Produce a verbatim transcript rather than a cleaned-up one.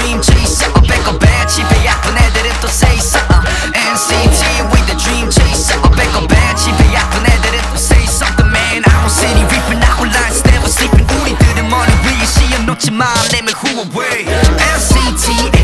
dream chaser 어 배꼽에 집에 아픈 애들은 또 say so uh, N C T with the dream chaser 어 배꼽에 집에 아픈 애들은 또 say something man I don't see any reaping out lines never sleeping 우리들은 머리 위에 씌워놓지 마 Name it who away N C T